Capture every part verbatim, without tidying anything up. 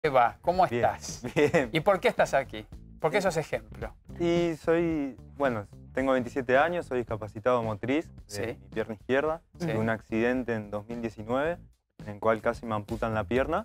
Eva, ¿cómo Bien, estás? bien. ¿Y por qué estás aquí? ¿Por qué sos ejemplo? Y soy, bueno, tengo veintisiete años, soy discapacitado motriz de Sí. mi pierna izquierda. Sí. Tuve un accidente en dos mil diecinueve en el cual casi me amputan la pierna.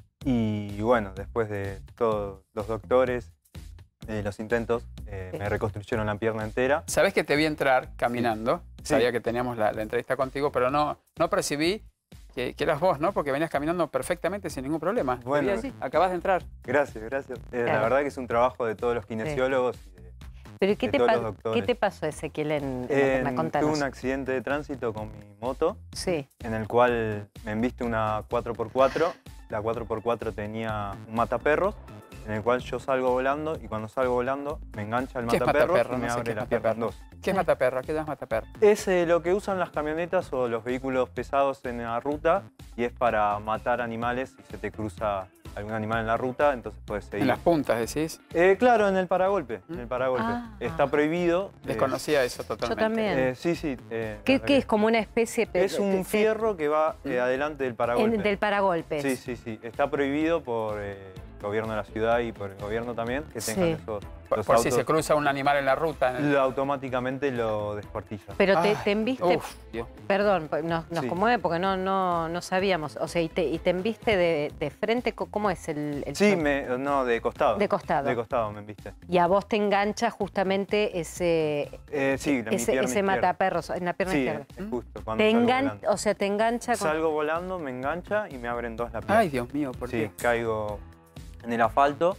Y bueno, después de todos los doctores, eh, los intentos, eh, me reconstruyeron la pierna entera. Sabés que te vi entrar caminando, Sí. sabía que teníamos la, la entrevista contigo, pero no, no percibí que, que eras vos, ¿no? Porque venías caminando perfectamente sin ningún problema. Te Bueno. vi así, acabas de entrar. Gracias, gracias. Eh, La Claro. verdad que es un trabajo de todos los kinesiólogos. y de- ¿Pero qué de te, todos pa- los doctores. qué te pasó, Ezequiel, en, en la En- pierna? Contanos. tuve un accidente de tránsito con mi moto, Sí. en el cual me embiste una cuatro por cuatro. La cuatro por cuatro tenía un mataperros, en el cual yo salgo volando y cuando salgo volando me engancha el ¿Qué es mataperros mataperro? y me No sé abre qué es la pierna en mataperro. dos. ¿Qué es mataperro? ¿Qué es mataperro? Es eh, lo que usan las camionetas o los vehículos pesados en la ruta y es para matar animales si se te cruza algún animal en la ruta, entonces puedes seguir. En las puntas, decís. Eh, claro, en el paragolpe, en el paragolpe. Ah. Está prohibido. eh, Desconocía eso totalmente. también. eh, sí, sí. eh, ¿Qué, la qué es? verdad Como una especie... que- Es un fierro que va eh, adelante del paragolpe. en- del paragolpes. Sí, sí, sí. Está prohibido por eh, el gobierno de la ciudad y por el gobierno también que tengan Sí. esos Por, los por si autos, se cruza un animal en la ruta. en el- lo- automáticamente lo descuartizan. Pero te, Ay, te embiste... Uf, Dios. Perdón, pues nos, nos Sí. conmueve porque no, no, no sabíamos. O sea, y te, y te embiste de, de frente, co- ¿cómo es el, el Sí, choque? me, no, de costado. De costado. De costado me viste. Y a vos te engancha justamente ese, Eh, sí, la, mi ese, pierna ese izquierda. mataperros en la pierna Sí, izquierda. es, es justo. Cuando Te salgo engan- volando. o sea, te engancha con... Salgo volando, me engancha y me abren dos la pierna. Ay, Dios mío, ¿por Sí, qué? caigo en el asfalto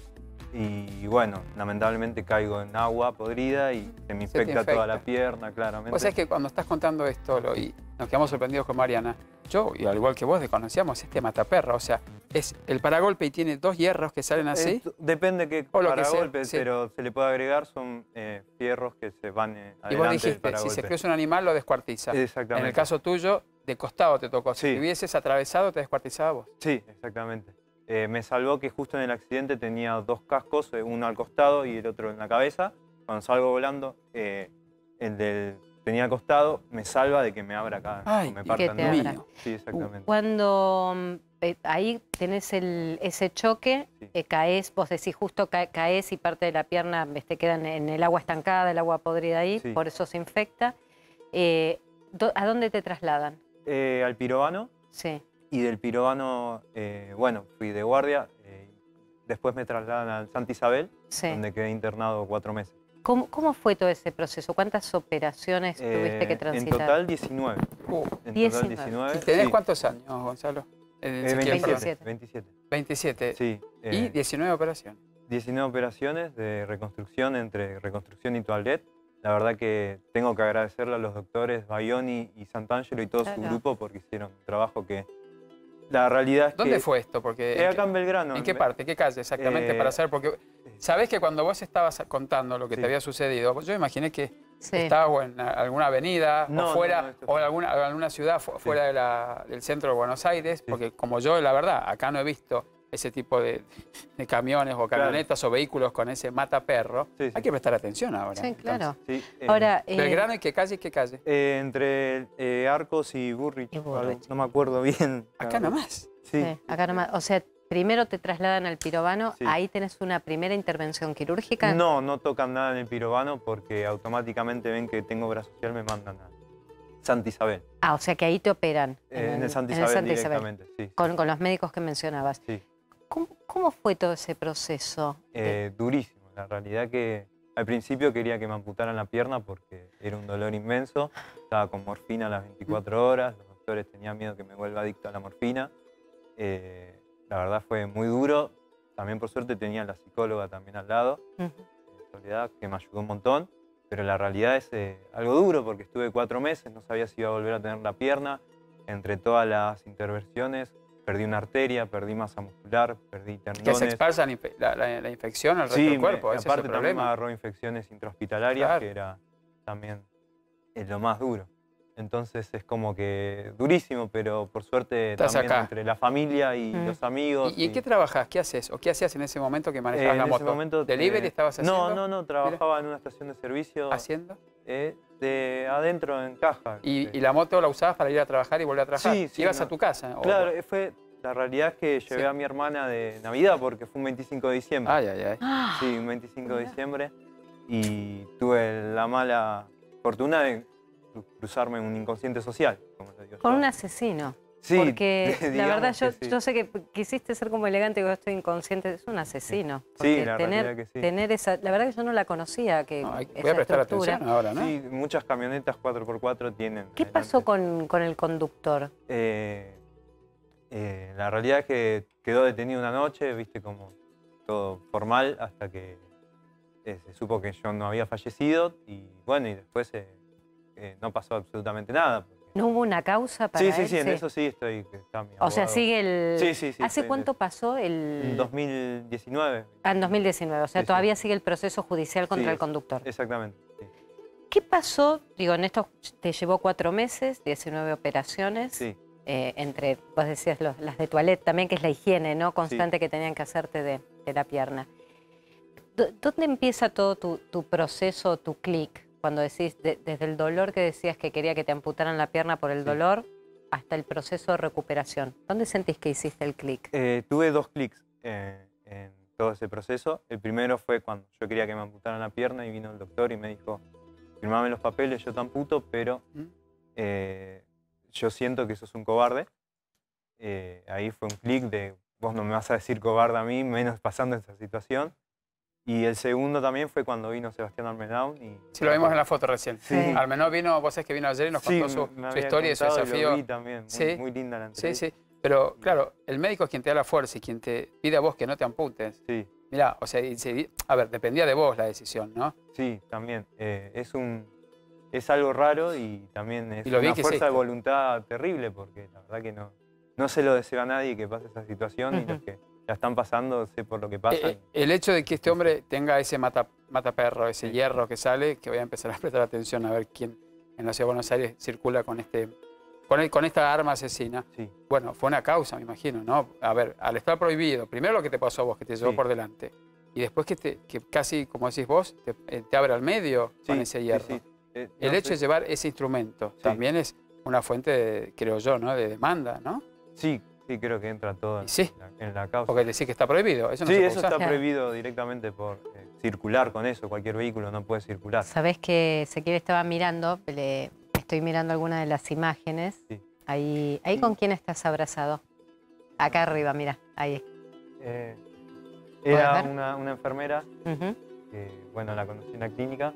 y bueno, lamentablemente caigo en agua podrida y se me Se te infecta toda infecta. la pierna, claramente. O sea, es que cuando estás contando esto lo- y nos quedamos sorprendidos con Mariana, yo, y al igual que vos, desconocíamos este mataperro. O sea, es el paragolpe y tiene dos hierros que salen así. Esto depende qué O lo que sea, paragolpe, sí. pero se le puede agregar, son eh, fierros que se van eh, Y vos adelante del dijiste, si paragolpe. se cruza un animal, lo descuartiza. Exactamente. En el caso tuyo, de costado te tocó. Si Sí. te hubieses atravesado, te descuartizaba vos. Sí, exactamente. Eh, me salvó que justo en el accidente tenía dos cascos, eh, uno al costado y el otro en la cabeza. Cuando salgo volando, eh, el del tenía al costado me salva de que me abra acá, Ay, o me y parta que en te dos. abra. Sí, exactamente. Cuando mm, eh, ahí tenés el, ese choque, Sí. eh, caes, vos decís justo ca- caes y parte de la pierna ves, te queda en, en el agua estancada, el agua podrida ahí, Sí. por eso se infecta. Eh, do- ¿A dónde te trasladan? Eh, al pirobano. Sí. Y del pirobano, eh, bueno, fui de guardia. eh, después me trasladan al Santa Isabel, Sí. donde quedé internado cuatro meses. ¿Cómo, cómo fue todo ese proceso? ¿Cuántas operaciones tuviste Eh, que en transitar? total diecinueve. Uh, En diecinueve. total diecinueve. ¿Y tenés sí. cuántos años, Gonzalo? Eh, Eh, Ezequiel, perdón. veintisiete. veintisiete. veintisiete. Sí. Y eh, diecinueve operaciones. diecinueve operaciones de reconstrucción entre reconstrucción y toilet. La verdad que tengo que agradecerle a los doctores Bayoni y Santangelo y todo su Claro. grupo porque hicieron un trabajo que la realidad es ¿Dónde que... fue esto? Porque, Eh, acá en Belgrano. ¿En qué parte? ¿Qué calle exactamente? Eh, para saber, porque sabés que cuando vos estabas contando lo que Sí. te había sucedido, yo imaginé que Sí. estabas o en alguna avenida No, o no, fuera no, esto o fue- en alguna, alguna ciudad fu- fuera de la- del centro de Buenos Aires, porque como yo, la verdad, acá no he visto ese tipo de, de camiones o camionetas o vehículos con ese mataperro. Sí, sí. Hay que prestar atención ahora. Sí, claro. Sí, eh, Ahora, eh, Belgrano y qué calle, qué calle. eh, entre eh, Arcos y Burrich, Y Burrich. no me acuerdo bien. Acá nomás. Sí, sí, acá nomás. O sea, primero te trasladan al pirobano, Sí. ahí tenés una primera intervención quirúrgica. No, no tocan nada en el pirobano porque automáticamente ven que tengo obra social, me mandan a Santa Isabel. Ah, o sea que ahí te operan. Eh, en el Santa en Isabel Santa Isabel, directamente, sí. Con, con los médicos que mencionabas. sí. ¿Cómo, cómo fue todo ese proceso? Eh, durísimo. La realidad que al principio quería que me amputaran la pierna porque era un dolor inmenso. Estaba con morfina las veinticuatro horas. Los doctores tenían miedo que me vuelva adicto a la morfina. Eh, la verdad fue muy duro. También por suerte tenía la psicóloga también al lado, Ujú. eh, Soledad, que me ayudó un montón. Pero la realidad es eh, algo duro porque estuve cuatro meses, no sabía si iba a volver a tener la pierna. Entre todas las intervenciones perdí una arteria, perdí masa muscular, perdí Que se tendones. expulsa la, infe- la- la- la infección al resto Sí, del cuerpo. me- Ese aparte es el también me problema. agarró infecciones intrahospitalarias, Claro. que era también eh, lo más duro. Entonces es como que durísimo, pero por suerte Estás también acá. entre la familia y Mm. los amigos. ¿Y, y en qué trabajás? ¿Qué haces? ¿O qué hacías en ese momento que Eh, manejabas en la ese moto? momento, ¿Delivery eh, estabas haciendo? No, no, no, trabajaba en una estación de servicio ¿Haciendo? eh, de adentro en caja. ¿Y, Eh, y la moto la usabas para ir a trabajar y volver a trabajar? Sí, sí, ¿Ibas no. a tu casa? ¿O- Claro, eh, fue La realidad es que llevé Sí. a mi hermana de Navidad porque fue un veinticinco de diciembre. Ay, ay, ay. Ah, Sí, un veinticinco de diciembre. Y tuve la mala fortuna de cruzarme un inconsciente social, como lo digo con yo. un asesino. Sí, Porque la digamos verdad yo, que sí. yo sé que quisiste ser como elegante y vos estoy inconsciente, es un asesino. Sí, Porque la tener, realidad que sí. tener esa, la verdad que yo no la conocía, que No, hay- voy esa a prestar estructura. atención ahora, ¿no? Sí, muchas camionetas cuatro por cuatro tienen. ¿Qué adelante. pasó con, con el conductor? Eh, eh, la realidad es que quedó detenido una noche, viste, como todo formal, hasta que eh, se supo que yo no había fallecido y bueno, y después eh, eh, no pasó absolutamente nada. porque- ¿No hubo una causa para Sí, él? sí, sí, en eso sí estoy, que está mi O sea, abogado. sigue el... Sí, sí, sí, ¿Hace estoy en cuánto eso. pasó el...? En dos mil diecinueve. Ah, en dos mil diecinueve, o sea, Sí, sí. todavía sigue el proceso judicial contra Sí, el conductor. Exactamente, sí. ¿Qué pasó? Digo, en esto te llevó cuatro meses, diecinueve operaciones. Sí. Eh, entre, vos decías, los- las de toilette también, que es la higiene, ¿no? Constante que tenían que hacerte de, de la pierna. D- ¿Dónde empieza todo tu, tu proceso, tu clic? Cuando decís, de- desde el dolor que decías que quería que te amputaran la pierna por el Sí. dolor, hasta el proceso de recuperación. ¿Dónde sentís que hiciste el clic? Eh, tuve dos clics eh, en todo ese proceso. El primero fue cuando yo quería que me amputaran la pierna y vino el doctor y me dijo, firmame los papeles, yo te amputo, pero ¿Mm? eh, yo siento que sos un cobarde. Eh, ahí fue un clic de, vos no me vas a decir cobarde a mí, menos pasando esa situación. Y el segundo también fue cuando vino Sebastián Almenaun. Y, Sí, lo vimos en la foto recién. Sí. Almenau vino, vos sabés que vino ayer y nos Sí, contó su, me su había historia y su contado desafío. lo vi también, muy, Sí. muy linda la Sí, entrevista. sí. Pero claro, el médico es quien te da la fuerza y quien te pide a vos que no te amputes. Sí, Mirá, o sea, y se- a ver, dependía de vos la decisión, ¿no? sí, también. Eh, es, un, es algo raro y también es Y lo bien una que fuerza hiciste. de voluntad terrible porque la verdad que no, no se lo deseo a nadie que pase esa situación y Ujú. los que la están pasando sé por lo que pasan. Eh, el hecho de que este hombre tenga ese mata, mataperro, ese Sí. hierro que sale, que voy a empezar a prestar atención a ver quién en la Ciudad de Buenos Aires circula con, este, con, el- con esta arma asesina. Sí, Bueno, fue una causa, me imagino, ¿no? A ver, al estar prohibido, primero lo que te pasó a vos, que te llevó Sí. por delante, y después que, te, que casi, como decís vos, te, eh, te abre al medio sí, con ese sí, hierro. sí. Eh, El no hecho sé- de llevar ese instrumento Sí. también es una fuente, de, creo yo, ¿no? De demanda, ¿no? Sí, sí, creo que entra todo Y en, sí. la, en la causa. Porque decís que está prohibido, eso no Sí, se puede eso usar. está Claro. prohibido directamente por eh, circular con eso. Cualquier vehículo no puede circular. Sabés que Ezequiel estaba mirando, le, estoy mirando algunas de las imágenes. Sí. Ahí, ahí ¿con quién estás abrazado? Acá arriba, mira, ahí. Eh, ¿Podés era ver? una, una enfermera Ujú. que, bueno, la conocí en la clínica,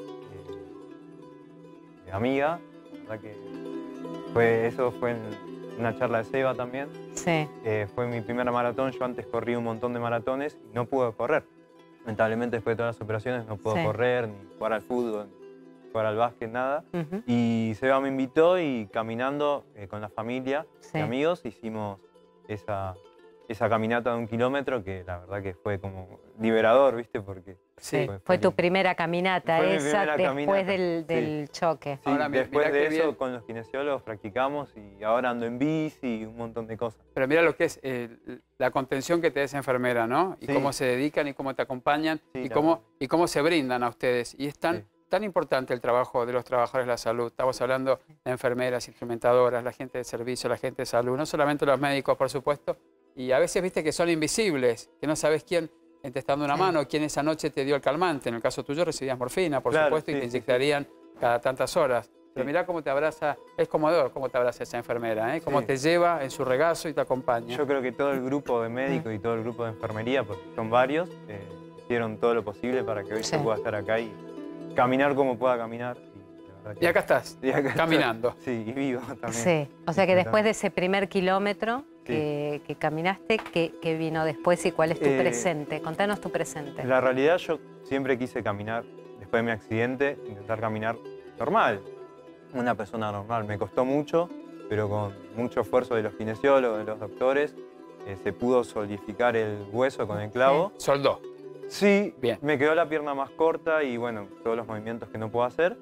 eh, eh, amiga, la verdad que fue, eso fue en una charla de Seba también. Sí. Eh, fue mi primera maratón, yo antes corrí un montón de maratones y no pude correr. Lamentablemente después de todas las operaciones no puedo Sí. correr, ni jugar al fútbol, ni jugar al básquet, nada. Ujú. Y Seba me invitó y caminando eh, con la familia Sí. y amigos hicimos esa, esa caminata de un kilómetro que la verdad que fue como liberador, ¿viste? Porque Sí. fue- Fue tu lindo. primera caminata Fue mi esa primera después caminata, del, sí. del choque. Sí, Ahora, mi- después mirá de qué eso bien. con los kinesiólogos practicamos y ahora ando en bici y un montón de cosas. Pero mira lo que es eh, la contención que te da esa enfermera, ¿no? Y Sí. cómo se dedican y cómo te acompañan Sí, y, la cómo, verdad. y cómo se brindan a ustedes. Y es tan, Sí. tan importante el trabajo de los trabajadores de la salud. Estamos hablando de enfermeras, instrumentadoras, la gente de servicio, la gente de salud, no solamente los médicos, por supuesto. Y a veces viste que son invisibles, que no sabes quién te está dando una Sí. mano, quién esa noche te dio el calmante. En el caso tuyo recibías morfina, por Claro, supuesto, y sí, te sí, sí. inyectarían cada tantas horas. Pero Sí. mirá cómo te abraza, es conmovedor cómo te abraza esa enfermera, ¿eh? Cómo Sí. te lleva en su regazo y te acompaña. Yo creo que todo el grupo de médicos y todo el grupo de enfermería, porque son varios, eh, hicieron todo lo posible para que hoy Sí. yo pueda estar acá y caminar como pueda caminar. Y, la verdad que- Y acá estás, y acá estoy. caminando. Sí, y vivo también. Sí, o sea que después Disfrutando. de ese primer kilómetro que, que caminaste, ¿qué, qué vino después y cuál es tu Eh, presente? Contanos tu presente. La realidad yo siempre quise caminar, después de mi accidente, intentar caminar normal, una persona normal. Me costó mucho, pero con mucho esfuerzo de los kinesiólogos, de los doctores, eh, se pudo solidificar el hueso con el clavo. Soldó. Sí, Bien. me quedó la pierna más corta y bueno, todos los movimientos que no puedo hacer,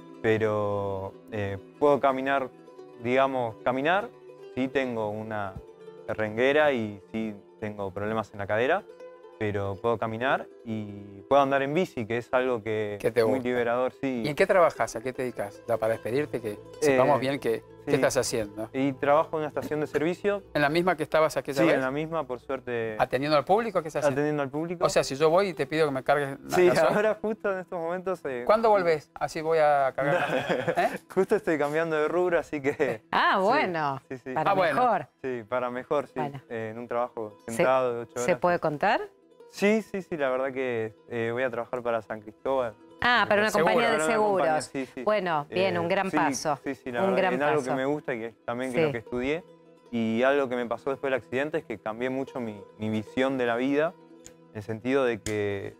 pero eh, puedo caminar, digamos, caminar, sí tengo una renguera y sí tengo problemas en la cadera, pero puedo caminar y puedo andar en bici, que es algo que Que te es muy gusta. liberador, sí. ¿Y en qué trabajas? ¿A qué te dedicas? Da para despedirte, que sepamos Eh, bien que ¿Qué Sí. estás haciendo? Y trabajo en una estación de servicio. ¿En la misma que estabas aquella Sí, vez? en la misma, por suerte, ¿Atendiendo al público? ¿Qué estás haciendo? atendiendo al público. O sea, si yo voy y te pido que me cargues una sí, gasoil, ahora justo en estos momentos... eh, ¿cuándo volvés? Así voy a cargar. ¿Eh? Justo estoy cambiando de rubro, así que... Ah, sí, bueno, sí, sí. para Ah, bueno. mejor. Sí, para mejor, sí. Bueno. Eh, en un trabajo ¿Se- sentado de ocho horas. ¿Se puede contar? Sí, sí, sí, la verdad que eh, voy a trabajar para San Cristóbal. Ah, para una Seguro, compañía de Para una compañía, seguros. sí, sí. Bueno, bien, Eh, un gran sí, paso. Sí, sí, la un verdad, gran en algo paso. que me gusta y que también que Sí. lo que estudié. Y algo que me pasó después del accidente es que cambié mucho mi, mi visión de la vida, en el sentido de que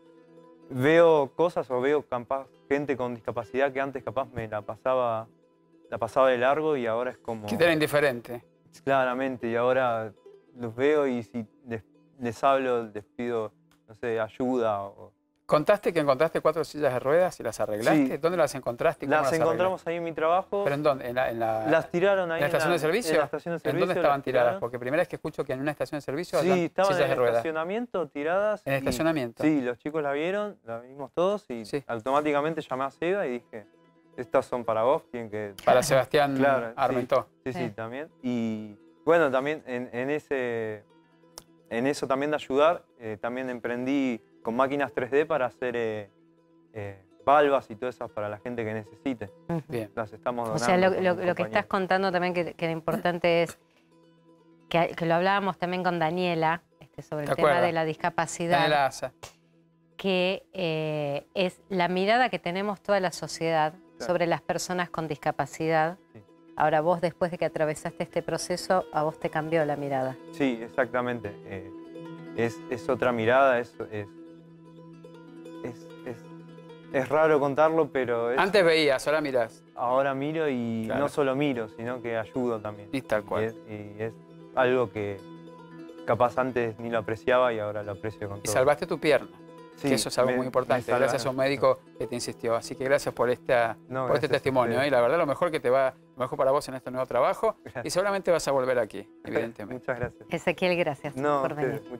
veo cosas o veo capaz, gente con discapacidad que antes capaz me la pasaba, la pasaba de largo y ahora es como... Que te era indiferente. Claramente, y ahora los veo y si les, les hablo, les pido, no sé, ayuda. O... Contaste que encontraste cuatro sillas de ruedas y las arreglaste. Sí. ¿Dónde las encontraste? y cómo Las arreglaste? encontramos ahí en mi trabajo. ¿Pero en dónde? ¿En la, en la- Las tiraron ahí ¿En la estación de servicio? En la estación de ¿En servicio. dónde estaban las tiradas? tiraron. Porque primera vez que escucho que en una estación de servicio Sí, hayan estaban sillas en de el ruedas. estacionamiento tiradas. En el y- estacionamiento. Sí, los chicos la vieron, la vimos todos y Sí. automáticamente llamé a Seba y dije, estas son para vos, tienen que... Para Sebastián Claro, sí. Armentó. Sí, sí, Sí. también. Y bueno, también en, en ese, en eso también de ayudar, eh, también emprendí con máquinas tres D para hacer eh, eh, valvas y todo eso para la gente que necesite. Ujú. Bien. Las estamos O donando. sea, lo, con lo- un lo que estás compañero. contando también que, que lo importante es, que, que lo hablábamos también con Daniela, este, sobre el ¿Te tema acuerdas? de la discapacidad, Daniela Asa. que eh, es la mirada que tenemos toda la sociedad Claro. sobre las personas con discapacidad. Sí. Ahora vos, después de que atravesaste este proceso, a vos te cambió la mirada. Sí, exactamente. Eh, es, es otra mirada, es, es, es, es- es raro contarlo, pero es- Antes veías, ahora mirás. ahora miro y Claro. no solo miro, sino que ayudo también. Y tal Y cual. es, y es algo que capaz antes ni lo apreciaba y ahora lo aprecio con Y todo. salvaste tu pierna. Sí, que eso es algo me- muy importante. me Gracias a un salvaron. médico que te insistió. Así que gracias por, esta, No, por este gracias a testimonio. ustedes. ¿eh? Y la verdad, lo mejor que te va, lo mejor para vos en este nuevo trabajo. Gracias. Y seguramente vas a volver aquí, evidentemente. Muchas gracias. Ezequiel, gracias No, por ustedes, venir.